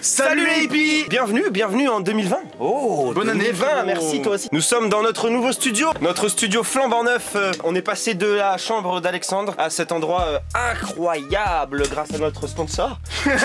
Salut les hippies! Bienvenue en 2020. Oh, bonne année 2020, merci toi aussi. Nous sommes dans notre nouveau studio, notre studio flambant neuf. On est passé de la chambre d'Alexandre à cet endroit incroyable grâce à notre sponsor.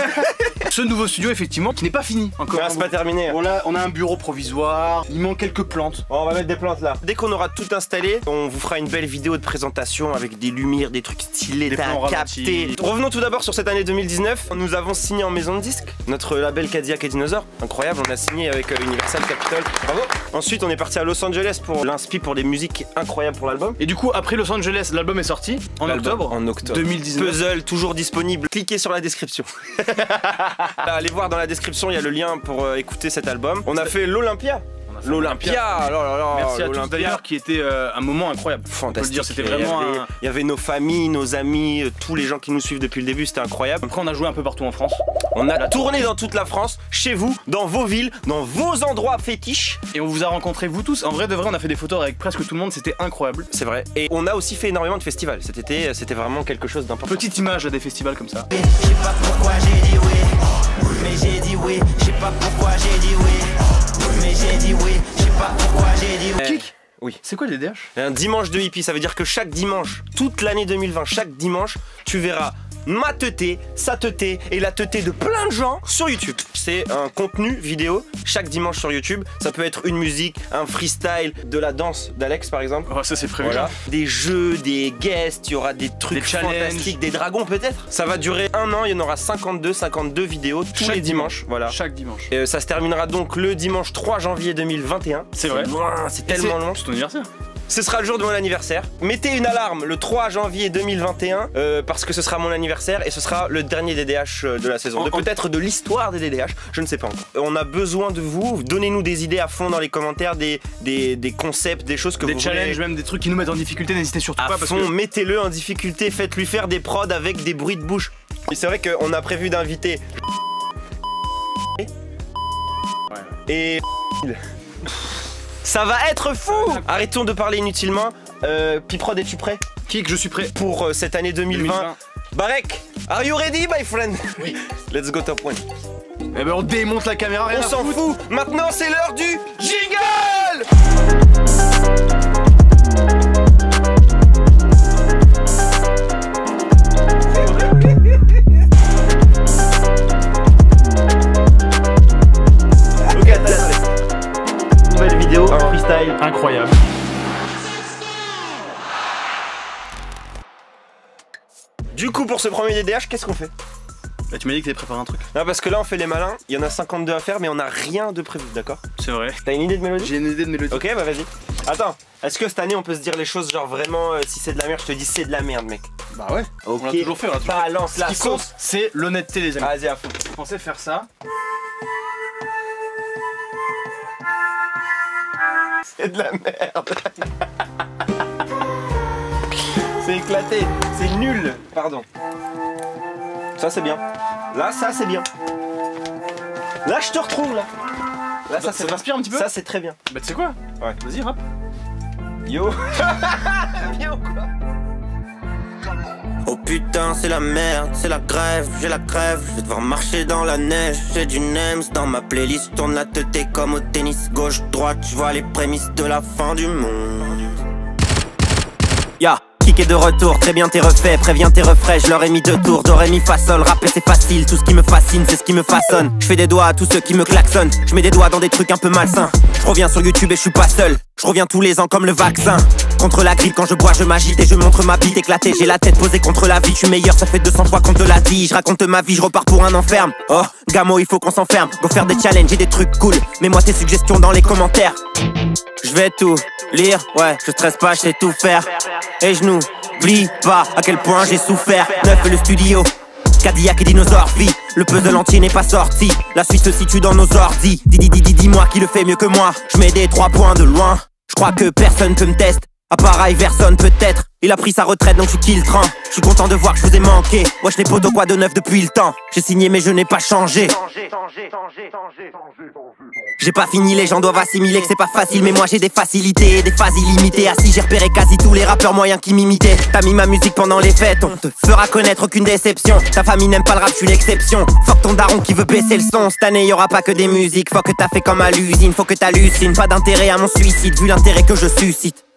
Ce nouveau studio effectivement qui n'est pas fini encore. Ah, c'est pas terminé. On a un bureau provisoire, il manque quelques plantes. On va mettre des plantes là. Dès qu'on aura tout installé, on vous fera une belle vidéo de présentation avec des lumières, des trucs stylés, des plans captés. Revenons tout d'abord sur cette année 2019. Nous avons signé en maison de disque notre label Cadillac et Dinosaure. Incroyable, on a signé avec Universal Capitol. Bravo. Ensuite, on est parti à Los Angeles pour l'inspi pour des musiques incroyables pour l'album. Et du coup, après Los Angeles, l'album est sorti en octobre 2019. Puzzle, toujours disponible. Cliquez sur la description. Allez voir dans la description, il y a le lien pour écouter cet album. On a fait l'Olympia. L'Olympia, merci à tous d'ailleurs, qui était un moment incroyable. Fantastique. On peut le dire, c'était vraiment. Il y avait nos familles, nos amis, tous les gens qui nous suivent depuis le début, c'était incroyable. Après, on a joué un peu partout en France. On a tourné dans toute la France, chez vous, dans vos villes, dans vos endroits fétiches. Et on vous a rencontrés vous tous. En vrai de vrai, on a fait des photos avec presque tout le monde, c'était incroyable. C'est vrai. Et on a aussi fait énormément de festivals. Cet été, c'était vraiment quelque chose d'important. Petite image à des festivals comme ça. Je sais pas pourquoi j'ai dit oui, mais j'ai dit oui. Je sais pas pourquoi j'ai dit oui, mais j'ai dit oui. Je sais pas pourquoi j'ai dit oui. Kick. Oui. C'est quoi les DH? Un dimanche de hippie, ça veut dire que chaque dimanche, toute l'année 2020, chaque dimanche, tu verras ma teuté, sa teuté et la teuté de plein de gens sur YouTube. C'est un contenu vidéo chaque dimanche sur YouTube. Ça peut être une musique, un freestyle, de la danse d'Alex par exemple. Oh, ça c'est prévu. Voilà. Des jeux, des guests, il y aura des trucs fantastiques, des dragons peut-être. Ça va durer un an, il y en aura 52 vidéos tous les dimanches. Voilà. Chaque dimanche. Et ça se terminera donc le dimanche 3 janvier 2021. C'est vrai. Loin, c'est tellement loin. C'est ton anniversaire. Ce sera le jour de mon anniversaire. Mettez une alarme le 3 janvier 2021 parce que ce sera mon anniversaire et ce sera le dernier DDH de la saison. Peut-être de l'histoire des DDH, je ne sais pas encore. On a besoin de vous. Donnez-nous des idées à fond dans les commentaires, des concepts, des choses que vous voulez. Des challenges, même des trucs qui nous mettent en difficulté. N'hésitez surtout pas. À fond, mettez-le en difficulté. Faites-lui faire des prods avec des bruits de bouche. Et c'est vrai qu'on a prévu d'inviter. Et. Ça va être fou! Arrêtons de parler inutilement. Piprod, es-tu prêt? Kick, je suis prêt. Pour cette année 2020. Barek, are you ready, my friend? Oui. Let's go top 1. Eh ben on démonte la caméra, rien on s'en fout. Maintenant c'est l'heure du jingle! Ok, attendez. Nouvelle vidéo, un freestyle incroyable. Du coup, pour ce premier DDH, qu'est-ce qu'on fait? Bah, tu m'as dit que t'avais préparé un truc. Non, parce que là on fait les malins, il y en a 52 à faire, mais on a rien de prévu, d'accord? C'est vrai. T'as une idée de mélodie? J'ai une idée de mélodie. Ok, bah vas-y. Attends, est-ce que cette année on peut se dire les choses genre vraiment, si c'est de la merde, je te dis c'est de la merde, mec? Bah ouais, ok. On l'a toujours fait. Balance la sauce. Ce qui compte, c'est l'honnêteté, les amis. Vas-y, à fond. Je pensais faire ça. C'est de la merde. C'est éclaté, c'est nul. Pardon. Ça c'est bien. Là, ça c'est bien. Là, je te retrouve là. Là, ça t'inspire un petit peu. Ça c'est très bien. Bah tu sais quoi? Ouais. Vas-y, rap. Yo. Bien ou quoi? Oh putain, c'est la merde, c'est la grève, j'ai la crève. Je vais devoir marcher dans la neige, j'ai du Nems dans ma playlist. Tourne la teuté comme au tennis, gauche, droite. Je vois les prémices de la fin du monde. Ya, Kick est de retour, très bien t'es refait. Préviens tes refrais, je leur ai mis 2 tours. Doré mi fa sol, rapper c'est facile. Tout ce qui me fascine, c'est ce qui me façonne. Je fais des doigts à tous ceux qui me klaxonnent. Je mets des doigts dans des trucs un peu malsains. Je reviens sur YouTube et je suis pas seul. Je reviens tous les ans comme le vaccin. Contre la grippe, quand je bois, je m'agite et je montre ma bite éclatée. J'ai la tête posée contre la vie, je suis meilleur, ça fait 200 fois qu'on te l'a dit. Je raconte ma vie, je repars pour un enferme. Oh, Gamo, il faut qu'on s'enferme. Go faire des challenges et des trucs cool. Mets-moi tes suggestions dans les commentaires. Je vais tout lire, ouais, je stresse pas, je sais tout faire. Et je n'oublie pas à quel point j'ai souffert. Neuf et le studio, Cadillac et Dinosaure, vie. Le puzzle entier n'est pas sorti. La suite se situe dans nos ordis. Dis-moi qui le fait mieux que moi. Je mets des 3 points de loin. Je crois que personne peut me tester. À part Iverson peut-être. Il a pris sa retraite donc je kill le train. Je suis content de voir que je vous ai manqué. Wesh les potos quoi de neuf depuis le temps. J'ai signé mais je n'ai pas changé. J'ai pas fini, les gens doivent assimiler que c'est pas facile, mais moi j'ai des facilités, des phases illimitées. Assis, j'ai repéré quasi tous les rappeurs moyens qui m'imitaient. T'as mis ma musique pendant les fêtes, on te fera connaître aucune déception. Ta famille n'aime pas le rap, je suis l'exception. Fuck ton daron qui veut baisser le son. Cette année y'aura pas que des musiques, faut que t'as fait comme à l'usine, faut que t'hallucines. Pas d'intérêt à mon suicide, vu l'intérêt que je suscite.